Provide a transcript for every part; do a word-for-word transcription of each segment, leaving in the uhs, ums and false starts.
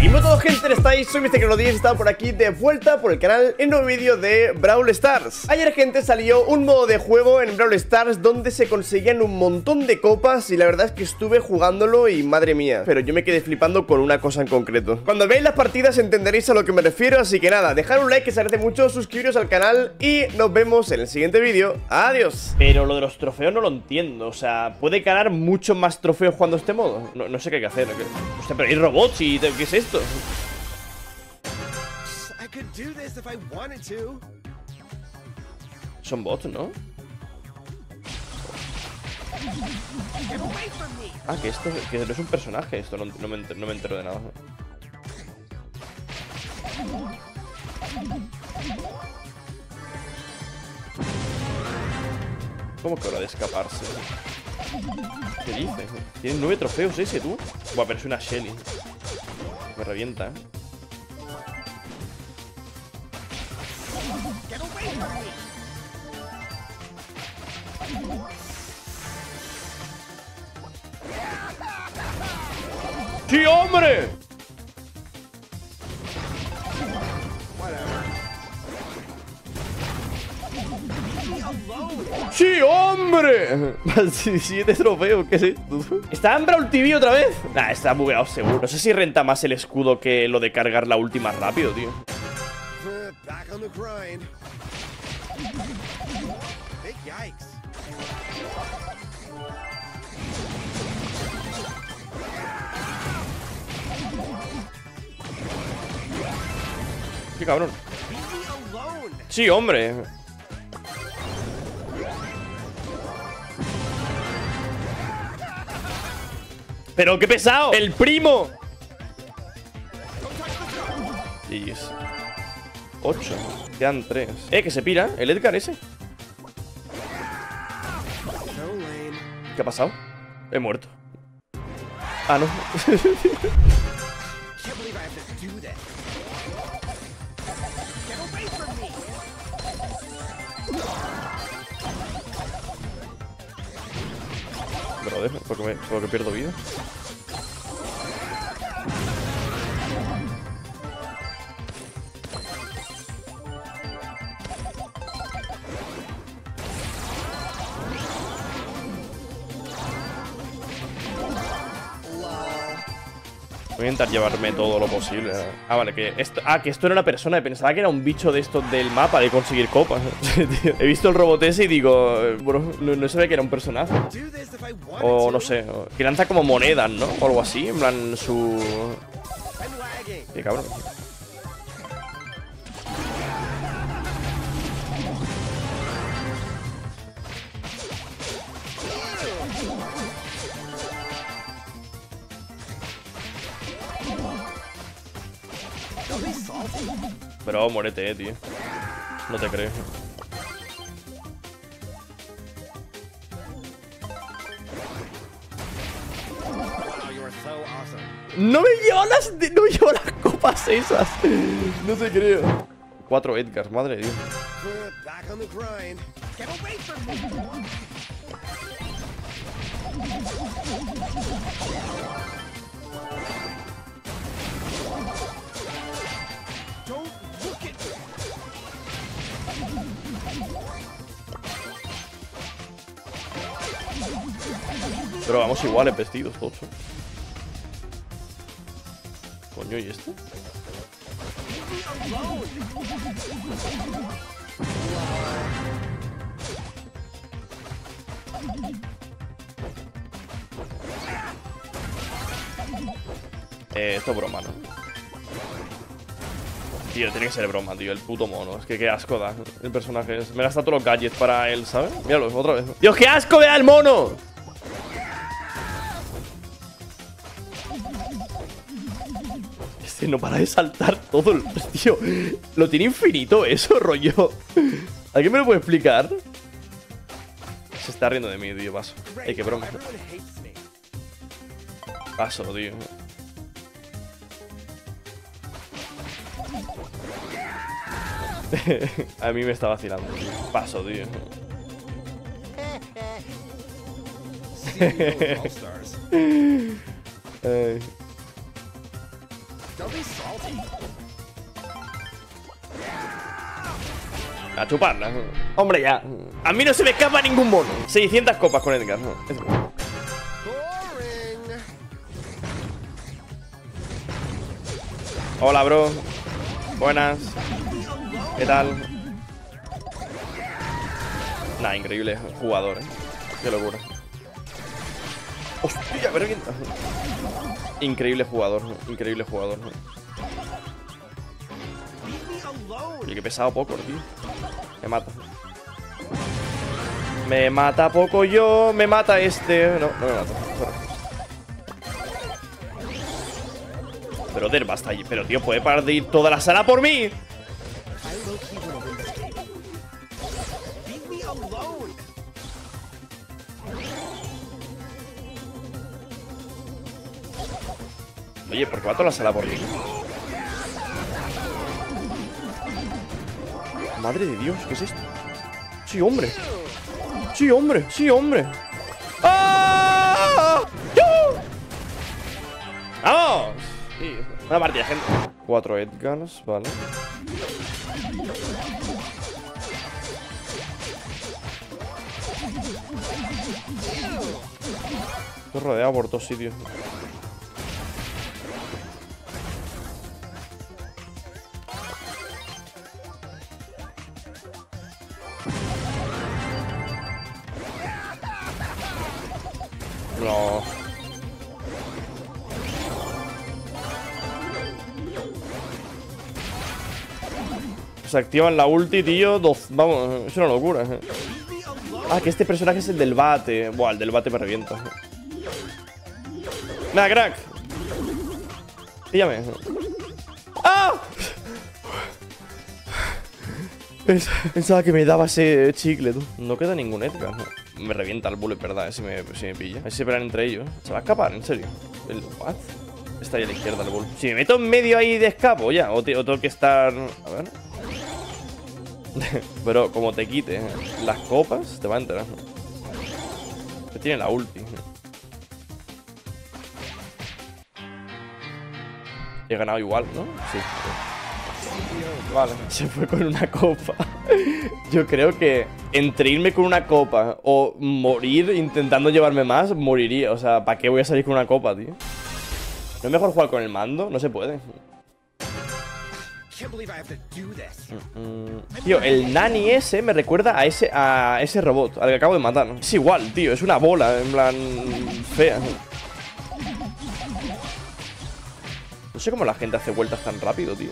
Y bueno, todo gente, ¿estáis? Soy mister Cronodías y estaba por aquí de vuelta por el canal en un nuevo vídeo de Brawl Stars. Ayer, gente, salió un modo de juego en Brawl Stars donde se conseguían un montón de copas y la verdad es que estuve jugándolo y madre mía, pero yo me quedé flipando con una cosa en concreto. Cuando veáis las partidas entenderéis a lo que me refiero, así que nada, dejad un like que se agradece mucho, suscribiros al canal y nos vemos en el siguiente vídeo. Adiós. Pero lo de los trofeos no lo entiendo, o sea, ¿puede ganar muchos más trofeos jugando este modo? No, no sé qué hay que hacer. O sea, pero hay robots y ¿qué es esto? Son bots, ¿no? Ah, que esto que no es un personaje. Esto no, no, me, entero, no me entero de nada. ¿Cómo que hora de escaparse? ¿Qué dices? Tienen nueve trofeos ese, tú. Buah, pero es una Shelly. Me revienta, ¿eh? ¡Sí, hombre! ¡Sí, hombre! siete trofeos, ¿qué es esto? ¿Está en Brawl T V otra vez? Nah, está bugueado seguro. No sé si renta más el escudo que lo de cargar la ulti más rápido, tío. ¡Qué cabrón! ¡Sí, hombre! ¡Pero qué pesado! ¡El primo! Yes. Ocho. Quedan tres. Eh, que se pira. El Edgar ese. ¿Qué ha pasado? He muerto. Ah, no. Brother, porque, me, porque pierdo vida. Voy a intentar llevarme todo lo posible. Ah, vale, que esto, ah, que esto no era persona. Pensaba que era un bicho de estos del mapa de conseguir copas. He visto el robot ese y digo, bro, no, no sabía que era un personaje. O no sé, que lanza como monedas, ¿no? O algo así, en plan su... Qué cabrón. Pero muérete, eh, tío. No te creo. No me llevo las, no me llevo las copas esas. No te creo. Cuatro Edgars, madre de Dios. Pero vamos iguales vestidos todos, ¿eh? Coño, ¿y esto? Eh, esto es broma, ¿no? Tío, tiene que ser broma, tío, el puto mono. Es que qué asco da el personaje. Me gasta todos los gadgets para él, ¿sabes? Míralo, otra vez. ¡Dios, qué asco me da el mono! Este no para de saltar todo el... Tío, lo tiene infinito eso, rollo. ¿Alguien me lo puede explicar? Se está riendo de mí, tío, paso. Ey, qué broma. Paso, tío. A mí me está vacilando, tío. Paso, tío. Ay. A chuparla. Hombre, ya. A mí no se me escapa ningún mono. seiscientas copas con Edgar. Hola, bro. Buenas. ¿Qué tal? Nah, increíble jugador, eh. Qué locura. Hostia, me revienta. Increíble jugador, increíble jugador. Oye, qué pesado poco, tío. Me mata. Me mata poco yo. Me mata este. No, no me mata. Pero Der, basta allí. Pero tío, puede parar de ir toda la sala por mí. Oye, ¿por qué va toda la sala por mí? Madre de Dios, ¿qué es esto? Sí, hombre. Sí, hombre, sí, hombre. ¡Ah! ¡Yo! ¡Vamos! Sí, una partida, gente. Cuatro Edgars, vale. Estoy rodeado por dos sitios. No. Se activan la ulti, tío. Dos, vamos, es una locura. ¿eh? Ah, que este personaje es el del bate. Buah, el del bate me revienta. Nada, crack. Píllame. ¡Ah! Pensaba que me daba ese chicle, tú. No queda ningún Edgar. Me revienta el bullet, ¿verdad? Si me, si me pilla. Ahí se pelean entre ellos. Se va a escapar, en serio. ¿El what? Está ahí a la izquierda el bull. Si me meto en medio ahí de escapo, ya. O, te, o tengo que estar. A ver. Pero como te quite las copas, te va a enterar. Que tiene la ulti. He ganado igual, ¿no? Sí. Vale, se fue con una copa. Yo creo que entre irme con una copa o morir intentando llevarme más, moriría. O sea, ¿para qué voy a salir con una copa, tío? ¿No es mejor jugar con el mando? No se puede. Mm, tío, el Nani ese me recuerda a ese, a ese robot, al que acabo de matar. Es igual, tío, es una bola, en plan, fea. No sé cómo la gente hace vueltas tan rápido, tío.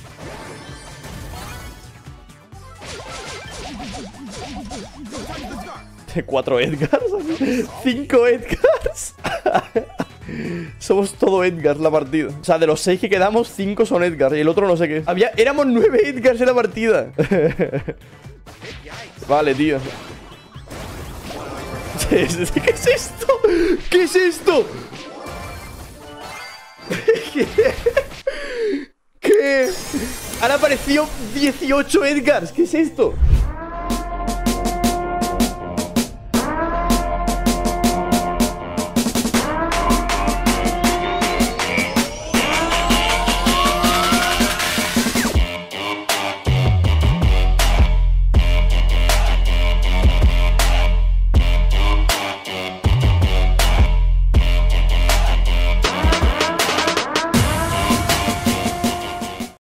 Cuatro Edgars. Cinco Edgars. Somos todo Edgars la partida. O sea, de los seis que quedamos, cinco son Edgars. Y el otro no sé qué. Había, éramos nueve Edgars en la partida. Vale, tío. ¿Qué es esto? ¿Qué es esto? ¿Qué? ¿Qué? Han aparecido dieciocho Edgars. ¿Qué es esto?